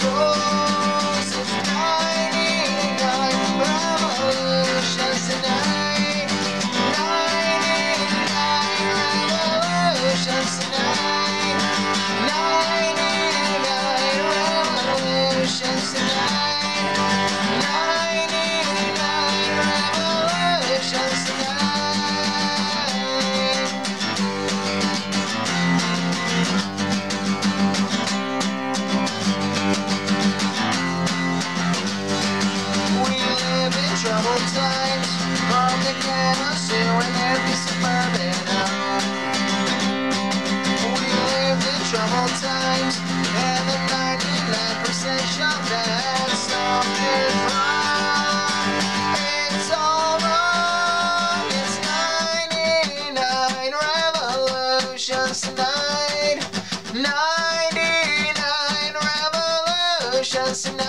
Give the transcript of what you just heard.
souls. It's 99 revolutions tonight. 99 revolutions tonight. 99 revolutions tonight. 99 revolutions tonight. We live in troubled times, from the ghettos to an empty suburban home. We live in troubled times, and the 99% shot that something wrong. It's all wrong. It's 99 revolutions tonight. 99 revolutions tonight.